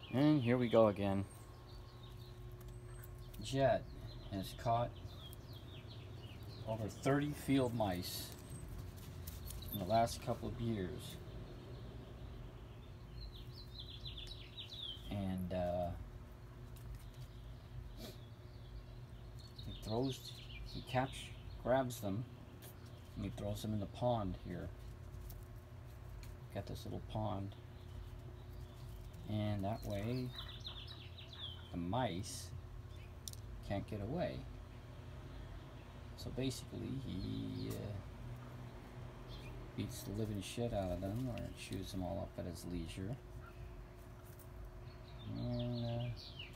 And here we go again. Jet has caught over 30 field mice in the last couple of years. And he grabs them, and he throws them in the pond here. Got this little pond. And that way, the mice can't get away. So basically, he beats the living shit out of them, or chews them all up at his leisure. And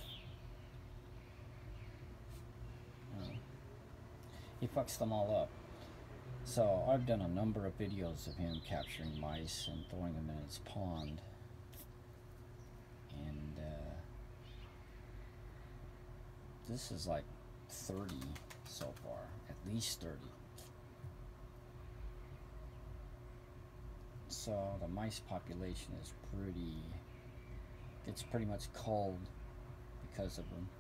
he fucks them all up. So I've done a number of videos of him capturing mice and throwing them in his pond. And this is like 30 so far, at least 30. So the mice population is it's pretty much culled because of them.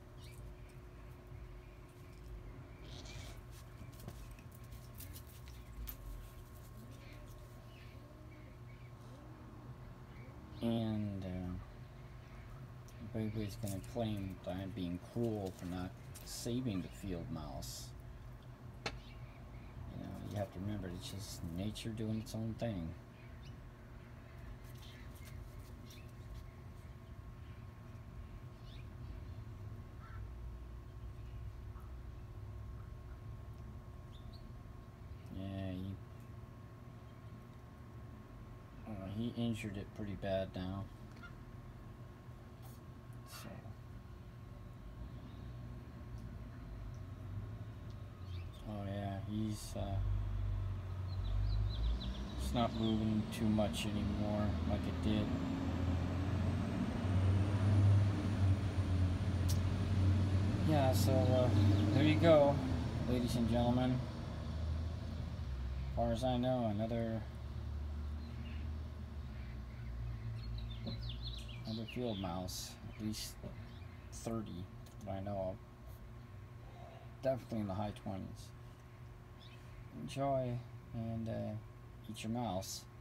And everybody's going to claim that I'm being cruel for not saving the field mouse. You know, you have to remember, it's just nature doing its own thing. Yeah, he injured it pretty bad now. So, oh yeah, it's not moving too much anymore like it did. Yeah, so there you go, ladies and gentlemen. As far as I know, another field mouse, at least 30 that I know of. Definitely in the high 20s. Enjoy and eat your mouse.